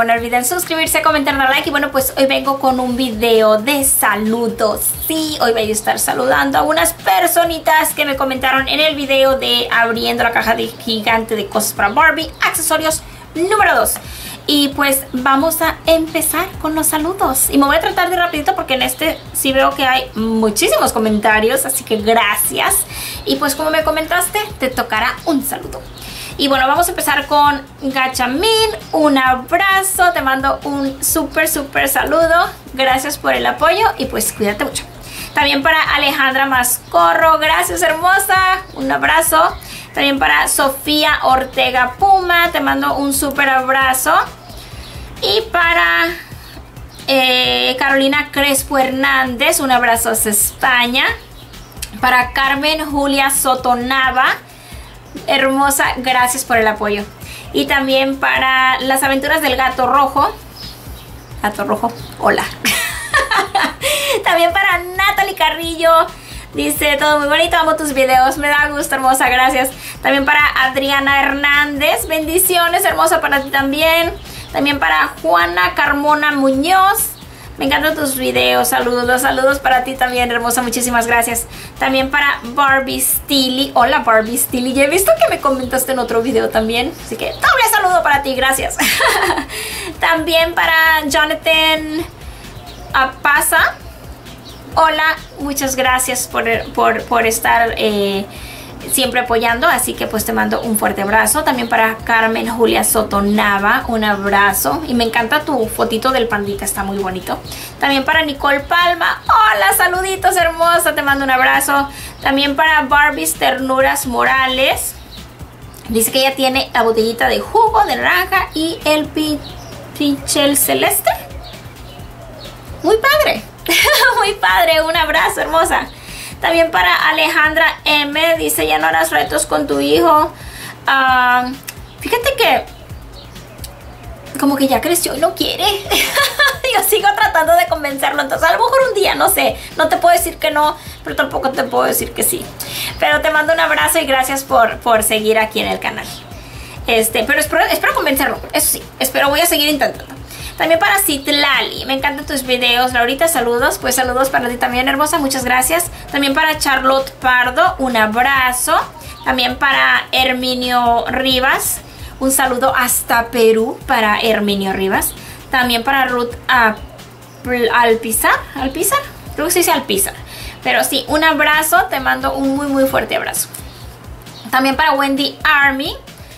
bueno, no olviden suscribirse, comentar, dar like. Y bueno, pues hoy vengo con un video de saludos. Sí, hoy voy a estar saludando a unas personitas que me comentaron en el video de abriendo la caja de gigante de cosas para Barbie, accesorios número 2. Y pues vamos a empezar con los saludos. Y me voy a tratar de rapidito porque en este sí veo que hay muchísimos comentarios, así que gracias. Y pues como me comentaste, te tocará un saludo. Y bueno, vamos a empezar con Gachamin. Un abrazo, te mando un súper saludo. Gracias por el apoyo y pues cuídate mucho. También para Alejandra Mascorro, gracias hermosa, un abrazo. También para Sofía Ortega Puma, te mando un súper abrazo. Y para Carolina Crespo Hernández, un abrazo desde España. Para Carmen Julia Sotonava, hermosa, gracias por el apoyo. Y también para las aventuras del gato rojo. Gato rojo, hola. También para Natalie Carrillo. Dice, todo muy bonito, amo tus videos, me da gusto, hermosa, gracias. También para Adriana Hernández, bendiciones, hermosa, para ti también. También para Juana Carmona Muñoz, me encantan tus videos, saludos para ti también, hermosa, muchísimas gracias. También para Barbie Steely, hola Barbie Steely, ya he visto que me comentaste en otro video también, así que doble saludo para ti, gracias. También para Jonathan Apaza. Hola, muchas gracias por estar siempre apoyando, así que pues te mando un fuerte abrazo. También para Carmen Julia Sotonava, un abrazo. Y me encanta tu fotito del pandita, está muy bonito. También para Nicole Palma, hola, saluditos hermosa, te mando un abrazo. También para Barbies Ternuras Morales, dice que ella tiene la botellita de jugo de naranja y el pichel celeste. Muy padre. Muy padre, un abrazo, hermosa. También para Alejandra M, dice, ya no harás retos con tu hijo. Fíjate que como que ya creció y no quiere. Yo sigo tratando de convencerlo, entonces a lo mejor un día, no sé, no te puedo decir que no, pero tampoco te puedo decir que sí. Pero te mando un abrazo y gracias por seguir aquí en el canal. Pero espero convencerlo, eso sí, voy a seguir intentando. También para Citlali, me encantan tus videos. Laurita, saludos, pues saludos para ti también, hermosa, muchas gracias. También para Charlotte Pardo, un abrazo. También para Herminio Rivas, un saludo hasta Perú para Herminio Rivas. También para Ruth Alpizar, creo que se dice Alpizar. Pero sí, un abrazo, te mando un muy fuerte abrazo. También para Wendy Army.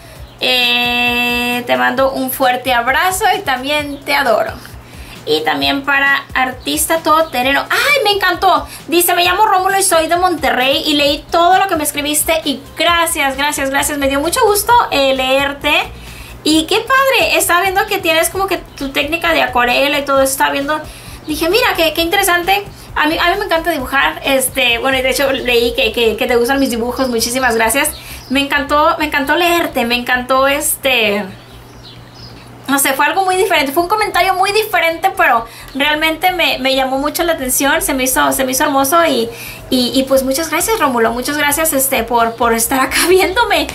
Te mando un fuerte abrazo y también te adoro. Y también para Artista Todoterreno, ¡ay, me encantó! Dice, me llamo Rómulo y soy de Monterrey y leí todo lo que me escribiste y gracias, me dio mucho gusto leerte. Y qué padre, estaba viendo que tienes como que tu técnica de acuarela y todo eso, estaba viendo, dije, mira, qué interesante. A mí me encanta dibujar, bueno, de hecho leí que te gustan mis dibujos, muchísimas gracias. Me encantó leerte, me encantó no sé, fue algo muy diferente, fue un comentario muy diferente, pero realmente me llamó mucho la atención, se me hizo hermoso y pues muchas gracias, Rómulo, muchas gracias por estar acá viéndome.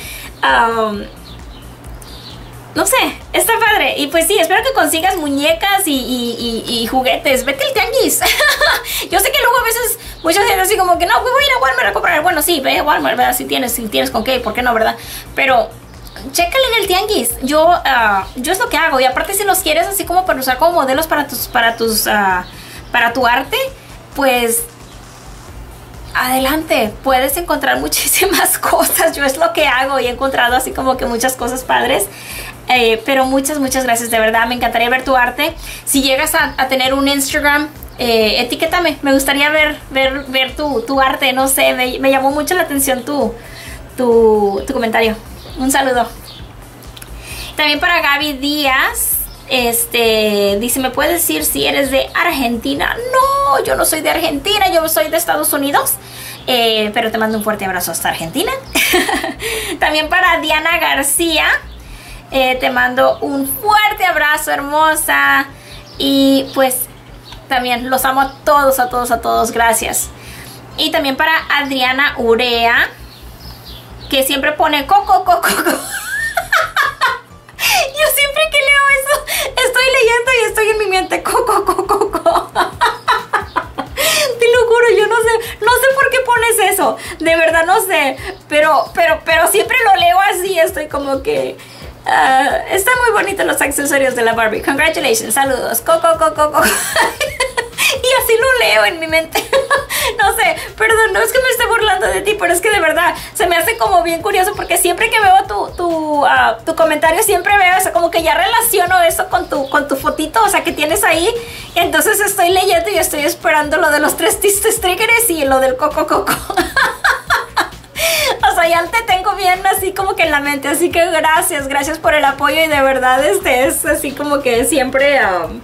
No sé, está padre. Y pues sí, espero que consigas muñecas y juguetes. Vete al tianguis. Yo sé que luego a veces mucha gente así como que no, voy a ir a Walmart a comprar. Bueno, sí, ve a Walmart, ¿verdad? Si tienes con qué, ¿por qué no, verdad? Pero chécale en el tianguis. Yo es lo que hago. Y aparte si los quieres así como para usar como modelos para tu arte, pues adelante, puedes encontrar muchísimas cosas. Yo es lo que hago y he encontrado así como que muchas cosas padres. Pero muchas gracias, de verdad, me encantaría ver tu arte. Si llegas a tener un Instagram, etiquétame, me gustaría ver tu arte, no sé, me llamó mucho la atención tu comentario. Un saludo. También para Gaby Díaz, dice, ¿me puedes decir si eres de Argentina? No, yo no soy de Argentina, yo soy de Estados Unidos. Pero te mando un fuerte abrazo hasta Argentina. También para Diana García, te mando un fuerte abrazo, hermosa. Y pues también los amo a todos, gracias. Y también para Adriana Urea, que siempre pone coco. Yo siempre que leo eso estoy mente Coco, Coco, Coco. Te lo juro, yo no sé por qué pones eso. De verdad no sé. Pero siempre lo leo así. Estoy como que... están muy bonitos los accesorios de la Barbie. Congratulations, saludos. Coco, Coco, Coco. Y así lo leo en mi mente. No sé, perdón, no es que me esté burlando de ti, pero es que de verdad se me hace como bien curioso porque siempre que veo tu comentario, siempre veo eso, como que ya relaciono eso con tu fotito, o sea, que tienes ahí. Y entonces estoy leyendo y estoy esperando lo de los 3 triggers y lo del Coco Coco. O sea, ya te tengo bien así como que en la mente. Así que gracias por el apoyo. Y de verdad es así como que siempre...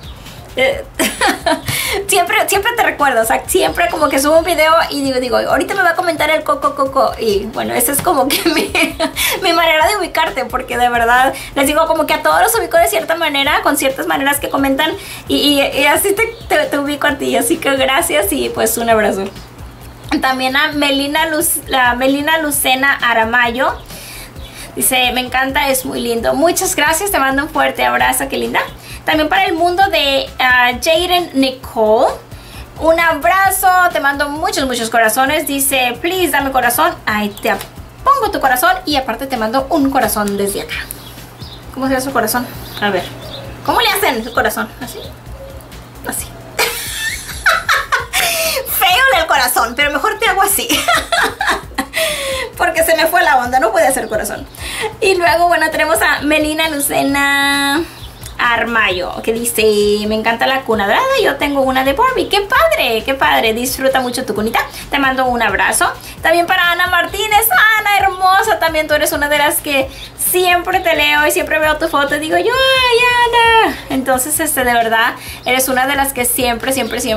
siempre te recuerdo, o sea, siempre como que subo un video y digo, ahorita me va a comentar el Coco Coco. Y bueno, esa es como que mi manera de ubicarte, porque de verdad les digo como que a todos los ubico de cierta manera, con ciertas maneras que comentan. Y así te ubico a ti. Así que gracias y pues un abrazo. También a Melina Lucena Aramayo. Dice, me encanta, es muy lindo. Muchas gracias, te mando un fuerte abrazo, qué linda. También para el mundo de Jaden Nicole. Un abrazo, te mando muchos corazones. Dice, please, dame corazón. Ahí te pongo tu corazón y aparte te mando un corazón desde acá. ¿Cómo se ve su corazón? A ver, ¿cómo le hacen su corazón? ¿Así? Así. Feo del corazón, pero mejor te hago así. Porque se me fue la onda, no puede hacer corazón. Y luego, bueno, tenemos a Melina Lucena Armayo, que dice, me encanta la cuna dorada, yo tengo una de Barbie. ¡Qué padre! Disfruta mucho tu cunita. Te mando un abrazo. También para Ana Martínez. Ana, hermosa, también tú eres una de las que siempre te leo y siempre veo tu foto y digo yo, ¡ay, Ana! Entonces, de verdad, eres una de las que siempre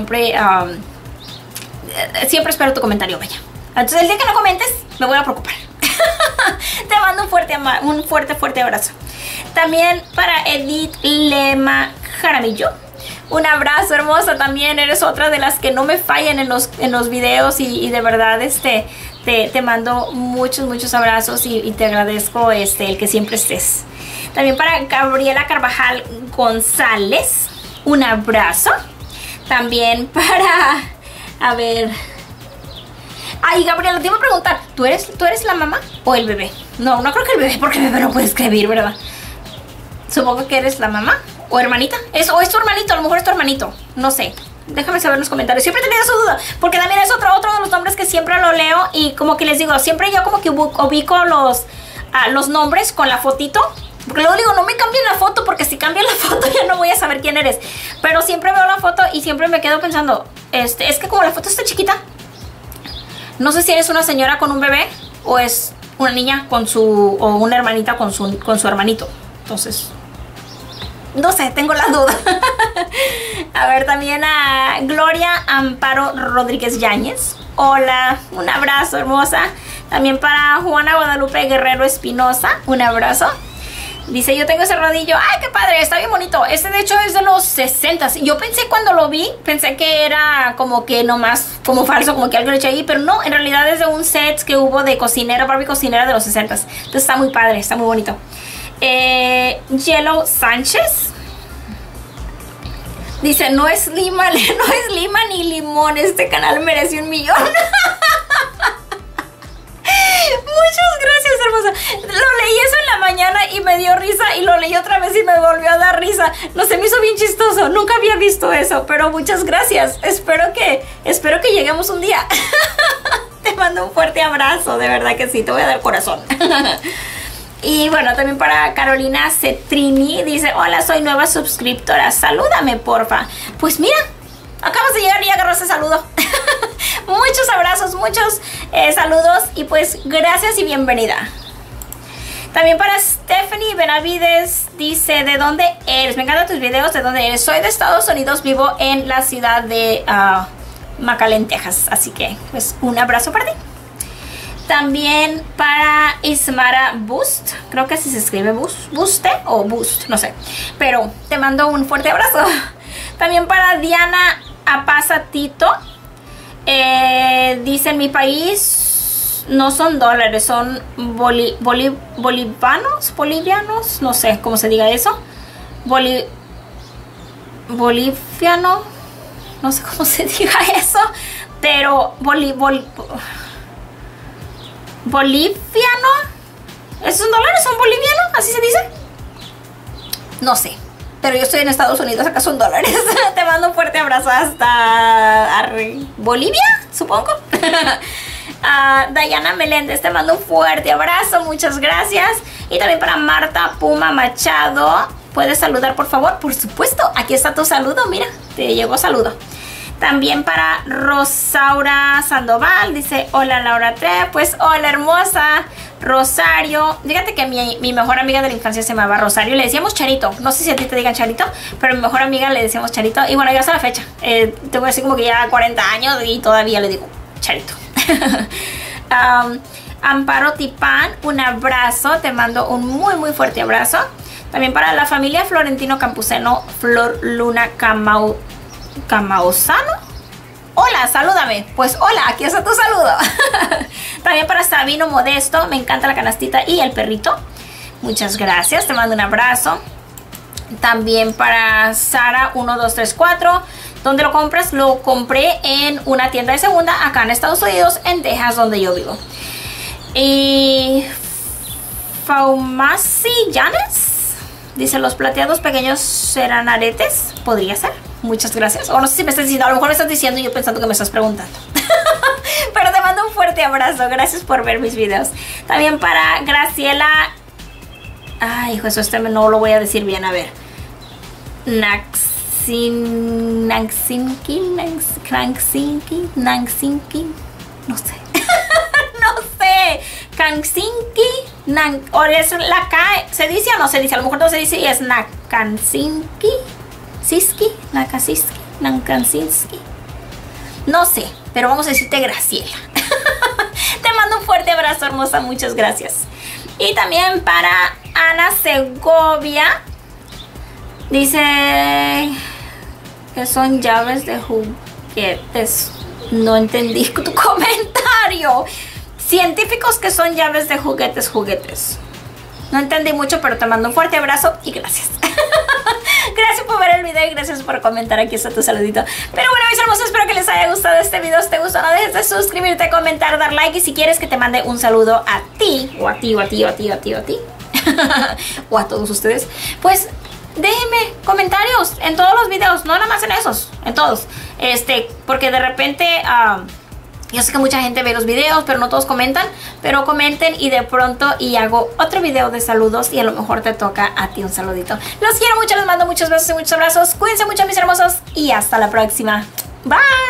espero tu comentario, vaya. Entonces, el día que no comentes, me voy a preocupar. Te mando un fuerte abrazo. También para Edith Lema Jaramillo. Un abrazo, hermosa. También eres otra de las que no me fallan en los videos. Y de verdad, te mando muchos abrazos. Y te agradezco el que siempre estés. También para Gabriela Carvajal González. Un abrazo. También para... A ver... Ay, Gabriela, te iba a preguntar, ¿tú eres la mamá o el bebé? No creo que el bebé, porque el bebé no puede escribir, ¿verdad? Supongo que eres la mamá o hermanita. O es tu hermanito, a lo mejor es tu hermanito. No sé. Déjame saber en los comentarios. Siempre he tenido esa duda, porque también es otro de los nombres que siempre lo leo. Y como que les digo, siempre yo como que ubico los nombres con la fotito. Porque luego digo, no me cambien la foto, porque si cambian la foto ya no voy a saber quién eres. Pero siempre veo la foto y siempre me quedo pensando, es que como la foto está chiquita, no sé si eres una señora con un bebé o es una niña o una hermanita con su hermanito. Entonces, no sé, tengo la duda. A ver, también a Gloria Amparo Rodríguez Yáñez. Hola, un abrazo, hermosa. También para Juana Guadalupe Guerrero Espinosa, un abrazo. Dice, yo tengo ese rodillo. ¡Ay, qué padre! Está bien bonito. Este de hecho es de los 60. Yo pensé cuando lo vi, pensé que era como que nomás, como falso, como que algo le eché ahí. Pero no, en realidad es de un set que hubo de cocinera, Barbie cocinera de los 60. Entonces está muy padre, está muy bonito. Yellow Sánchez dice, no es lima ni limón. Este canal merece 1 millón. Muchas gracias, hermosa. Lo leí eso en la mañana y me dio risa. Y lo leí otra vez y me volvió a dar risa. No sé, me hizo bien chistoso. Nunca había visto eso, pero muchas gracias. Espero que lleguemos un día. Te mando un fuerte abrazo. De verdad que sí, te voy a dar corazón. Y bueno, también para Carolina Cetrini. Dice, hola, soy nueva suscriptora. Salúdame, porfa. Pues mira, acabas de llegar y agarraste saludo. Muchos abrazos, muchos saludos. Y pues gracias y bienvenida. También para Stephanie Benavides. Dice, ¿de dónde eres? Me encantan tus videos. ¿De dónde eres? Soy de Estados Unidos. Vivo en la ciudad de McAllen, Texas. Así que pues un abrazo para ti. También para Ismara Boost. Creo que así se escribe Buste o Boost, no sé. Pero te mando un fuerte abrazo. También para Diana Apazatito. Dice, en mi país no son dólares, son bolivianos, no sé cómo se diga eso. boliviano, no sé cómo se diga eso, pero boliviano. ¿Es un dólar? ¿Es un boliviano? ¿Así se dice? No sé, pero yo estoy en Estados Unidos, acá son dólares. Te mando un fuerte abrazo hasta Bolivia, supongo. Dayana Meléndez, te mando un fuerte abrazo, muchas gracias. Y también para Marta Puma Machado, ¿puedes saludar por favor? Por supuesto, aquí está tu saludo, mira, te llegó saludo. También para Rosaura Sandoval, dice, hola Laura Tre, pues hola hermosa. Rosario, fíjate que mi mejor amiga de la infancia se llamaba Rosario, le decíamos Charito, no sé si a ti te digan Charito, pero a mi mejor amiga le decíamos Charito, y bueno, ya hasta la fecha, tengo así como que ya 40 años y todavía le digo Charito. Amparo Tipán, un abrazo, te mando un muy fuerte abrazo. También para la familia Florentino Campuzano, Flor Luna Camaozano. Hola, salúdame. Pues hola, aquí está tu saludo. También para Sabino Modesto, me encanta la canastita y el perrito. Muchas gracias, te mando un abrazo. También para Sara 1234, ¿dónde lo compras? Lo compré en una tienda de segunda acá en Estados Unidos, en Texas, donde yo vivo. Y Faumasi Llanes dice, los plateados pequeños serán aretes. Podría ser. Muchas gracias. O no sé si me estás diciendo, a lo mejor me estás diciendo y yo pensando que me estás preguntando. Pero te mando un fuerte abrazo. Gracias por ver mis videos. También para Graciela. Ay, hijo, eso no lo voy a decir bien. A ver. Nansinki. No sé. No sé. Kansinki. O es la K. ¿Se dice o no se dice? A lo mejor no se dice y es Nakansinki. Siski, Nakasiski, Nankansinski. No sé, pero vamos a decirte Graciela. Te mando un fuerte abrazo, hermosa, muchas gracias. Y también para Ana Segovia, dice que son llaves de juguetes. No entendí tu comentario. Científicos que son llaves de juguetes. No entendí mucho, pero te mando un fuerte abrazo y gracias. Gracias por ver el video y gracias por comentar. Aquí está tu saludito. Pero bueno, mis hermosos, espero que les haya gustado este video. Si te gustó, no dejes de suscribirte, comentar, dar like. Y si quieres que te mande un saludo a ti, o a ti, o a ti, o a ti, o a ti, o a ti, o a todos ustedes, pues déjenme comentarios en todos los videos, no nada más en esos, en todos. Porque de repente yo sé que mucha gente ve los videos, pero no todos comentan. Pero comenten y de pronto hago otro video de saludos y a lo mejor te toca a ti un saludito. Los quiero mucho, les mando muchos besos y muchos abrazos. Cuídense mucho, mis hermosos, y hasta la próxima. Bye.